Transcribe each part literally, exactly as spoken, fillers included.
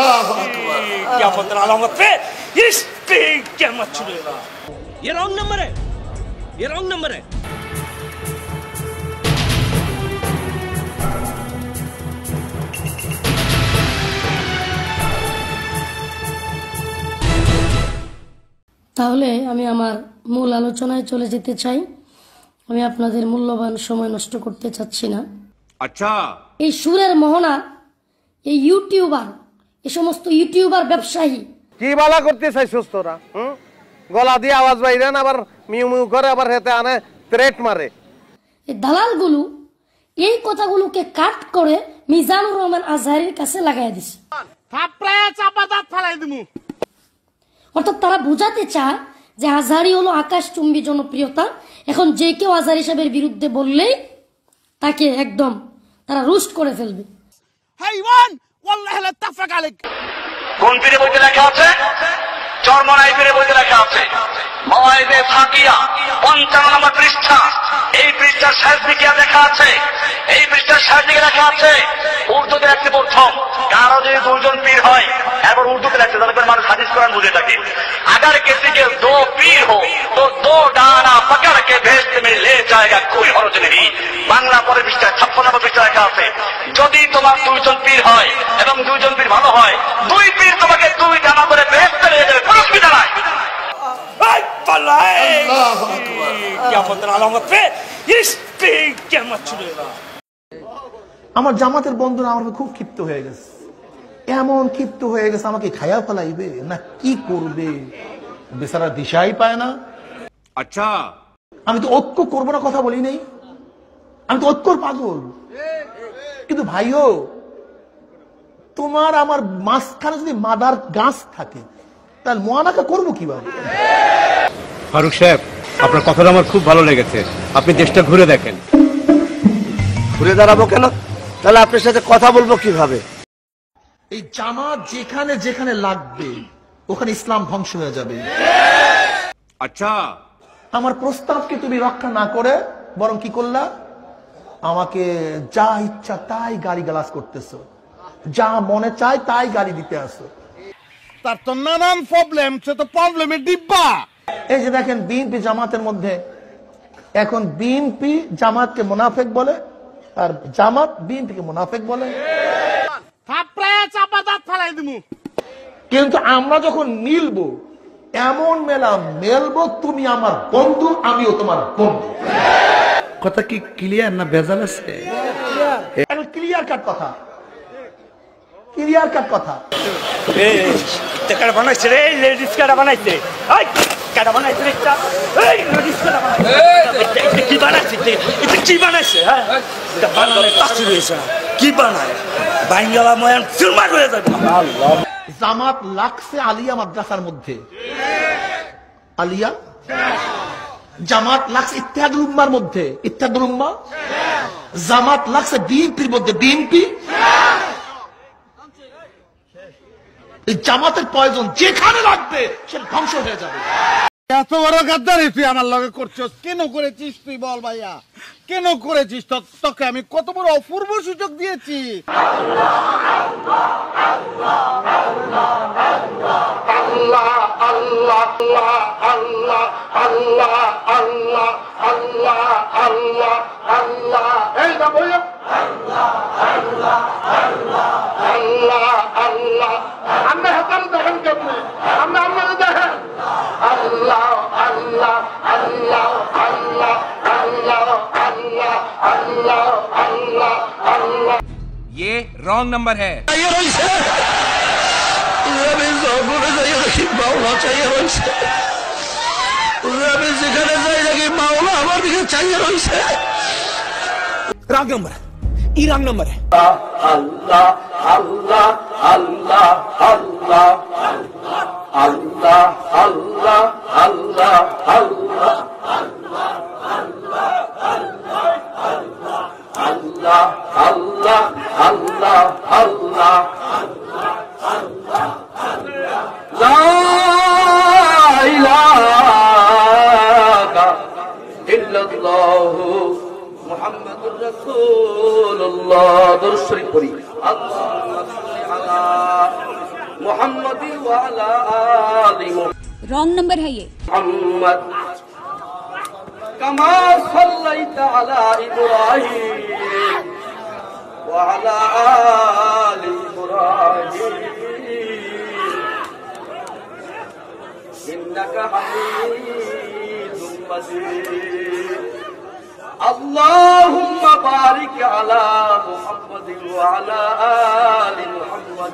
क्या मतलब अलामत पे इस पे क्या मत छुड़ेगा। ये रॉन्ग नंबर है, ये रॉन्ग नंबर है। তাহলে আমি আমার মূল আলোচনায় চলে যেতে চাই। আমি আপনাদের মূল্যবান সময় নষ্ট করতে চাচ্ছি না। আচ্ছা, এই সুরের মোহনা, এই ইউটিউবার, এই সমস্ত ইউটিউবার ব্যবসায়ী কি বালা করতে চাইছস তোরা? হুম, গলা দিয়ে আওয়াজ বাইরে না, আবার মিউ মিউ করে, আবার হেতে আনে থ্রেট মারে। এই দালালগুলো এই কথাগুলোকে কাট করে মিজানুর রহমান আজহারির কাছে লাগাই দিছে। থাপড়ায় চাপা দাঁত ফালাই দিমু। অর্থাৎ তারা বোঝাতে চায় যে আজহারি হলো আকাশচুম্বী জনপ্রিয়তা। এখন যে কেউ আজহারি সাহেবের বিরুদ্ধে বললেই তাকে একদম তারা রোস্ট করে ফেলবে। হাইওয়ান ওয়াল্লাহি লা তাফাক আলাইক। কোন পীরে বইতে লেখা আছে? চরমনাই পীরে বইতে লেখা আছে মাওয়াইদে ফাকিয়া পঞ্চান্ন নম্বর পৃষ্ঠা। এই পৃষ্ঠার শেষ দিকে লেখা আছে, এই পৃষ্ঠার শেষ দিকে লেখা আছে উর্দুতে একটি প্রথম, কারো যদি দুজন পীর হয় এবার উর্দুতে লেখছে, তাহলে মানুষ হাদিস কোরআন বুঝে থাকে। अगर किसी के दो पीर हो तो दो डाना पकड़ के भेजते में ले जाएगा, कोई हरज नहीं। বাংলা পরে পৃষ্ঠা ছাপ্পান্ন নম্বর পৃষ্ঠা লেখা আছে, যদি তোমার দুইজন পীর হয় এবং দুইজন পীর ভালো হয়, দুই পীর তোমাকে দুই ডানা করে বেহেশতে নিয়ে যাবে, কোনো অসুবিধা নাই। क्या मतलब अलामत पे इस पे क्या मत छुड़ेगा। আমার জামাতের বন্ধুরা আমার খুব ক্ষিপ্ত হয়ে গেছে, এমন ক্ষিপ্ত হয়ে গেছে আমাকে খায়া ফেলাইবে না কি করবে, বেচারা দিশাই পায় না। আচ্ছা, আমি তো ঐক্য করবো না কথা বলি নাই, আমি তো ঐক্যর পাগল। কিন্তু ভাইও, তোমার আমার মাঝখানে যদি মাদার গাছ থাকে তাহলে মোয়ানাকা করবো কিভাবে? ফারুক সাহেব, আপনার কথাটা আমার খুব ভালো লেগেছে, আপনি দেশটা ঘুরে দেখেন। ঘুরে দাঁড়াবো কেন? তাহলে আপনার সাথে কথা বলবো কিভাবে? এই জামাত যেখানে যেখানে লাগবে ওখানে ইসলাম ধ্বংস হয়ে যাবে। আচ্ছা, আমার প্রস্তাবকে তুমি রক্ষা না করে বরং কি করলা, আমাকে যা ইচ্ছা তাই গালি গালাজ করতেছো, যা মনে চায় তাই গালি দিতে আসো। তার তো নানান প্রবলেম, সে তো প্রবলেমের ডিব্বা। এই যে দেখেন বিএনপি জামাতের মধ্যে এখন বিএনপি জামাতকে মুনাফেক বলে আর জামাত বিএনপিকে মুনাফেক বলে। থাপড়ায় চাপা দাঁত ফালাই দিমু। কিন্তু আমরা যখন মিলবো, এমন মেলা মেলবো, তুমি আমার বন্ধু আমিও তোমার বন্ধু। কথা কি ক্লিয়ার না ভেজাল আছে? ক্লিয়ার কাট কথা, ক্লিয়ার কাট কথা। এই কাটা বানাইছে রে, লেডিস কাটা বানাইছে। এই কাটা বানাইছে রে, এই লেডিস কাটা বানাইছে। এটা কি বানাইছে? এটা কি বানাইছে? হ্যাঁ, এটা বানালে তাসি হইছে। কি বানায়? বাঙ্গালা ময়ান চুরমার হয়ে যাবে। আল্লাহ, জামাত লাগছে আলিয়া মাদ্রাসার মধ্যে, আলিয়া জামাত লাগছে ইত্তেহাদুল উম্মার মধ্যে, ইত্তেহাদুল উম্মাহ। জামাত লাগছে বিএনপির মধ্যে, বিএনপি। এই জামাতের প্রয়োজন যেখানে লাগবে সে ধ্বংস হয়ে যাবে। এত বড় গাদ্দারি তুই আমার লগে করছিস, কেন করেছিস তুই বল ভাইয়া, কেন করেছিস? তোকে আমি কত বড় অপূর্ব সুযোগ দিয়েছি। আল্লাহ আল্লাহ আল্লাহ আল্লাহ আল্লাহ আল্লাহ আল্লাহ আল্লাহ, এই না বললাম আল্লাহ আল্লাহ আল্লাহ আল্লাহ আল্লাহ। আমরা হাতাল দেখেন কেমনি, আমরা আপনারা দেখেন আল্লাহ আল্লাহ আল্লাহ আল্লাহ আল্লাহ আল্লাহ আল্লাহ আল্লাহ আল্লাহ। ये रॉन्ग नंबर है। যেখানে যাই দেখি মাওলা আমার দিকে চাইয়ে রয়েছে। रॉन्ग नंबर, ये रॉन्ग नंबर है। আল্লাহ আল্লাহ আল্লাহ আল্লাহ আল্লাহ আল্লাহ আল্লাহ আল্লাহ আল্লাহ আল্লাহ আল্লাহ আল্লাহ লা ইলাহা ইল্লাল্লাহু মুহাম্মাদুর রাসূলুল্লাহ। দরুদ শরীফ পড়ি। আল্লাহুম্মা সাল্লি আলা محمد وعلى آل रॉन्ग नंबर है ये। محمد كما صليت على إبراهيم وعلى آل إبراهيم إنك حميد مجيد اللهم بارك على محمد وعلى آل محمد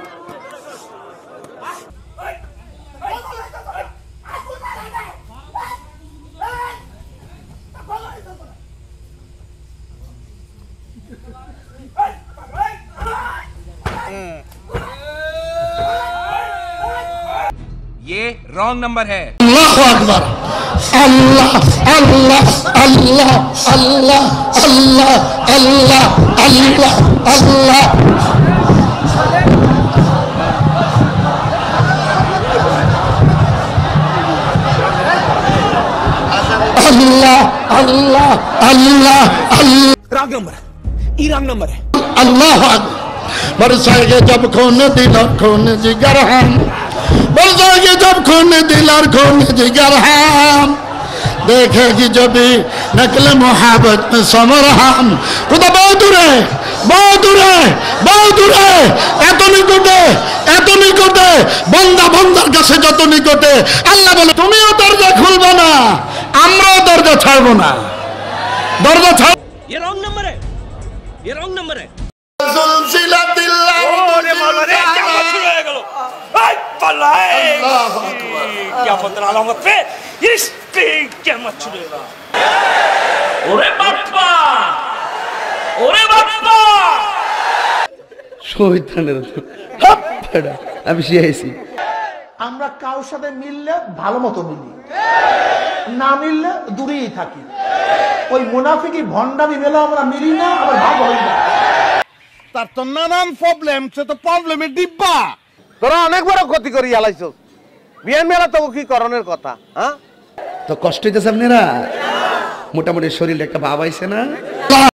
ये रॉन्ग नंबर है। अल्लाह अकबर, Allah Allah Allah Allah Allah Allah Allah Allah Allah Allah Allah Allah wrong number है, ये रॉन्ग नंबर है। अल्लाह बरसाएंगे जब खून दिल और खून जिगर हम, बरसाएंगे जब खून दिल और खून जिगर हम, देखेगी जब भी नकल मोहब्बत में समर हम। खुदा बहुत दूर है, बहुत दूर है, बहुत दूर है, এত নিকটে, এত নিকটে, বন্দা বন্দার কাছে যত নিকটে। আল্লাহ বলে তুমিও দরজা খুলবে না, আমরাও দরজা ছাড়বো না, দরজা ছাড়। ये रॉन्ग नंबर है, ये रॉन्ग नंबर है। ওরে মাওলা রে, কিয়ামত শুরু হয়ে গেল। এই পাল্লা, এই কিয়ামতের আলামত পে ইস পে কিয়ামত শুরু হয়ে গেল। ওরে বাপ্পা, ওরে বাপ্পা, শয়তানের হাপ্পাড়া আমি শিয়াইছি। আমরা কারোর সাথে মিললে ভালো মতো মিলি, না মিললে দূরেই থাকি। ওই মুনাফিকি ভণ্ডামি মেলে আমরা মিলি না, আবার ভাগ হই না। তার তো নানান প্রবলেম, সে তো প্রবলেমের ডিব্বা। তোরা অনেক বড় ক্ষতি করি আলাইছো, বিয়ান মেলা তো কি করণের কথা। হ্যাঁ তো কষ্ট হইতেছে আপনারা, মোটামুটি শরীরে একটা ভাব আইছে না।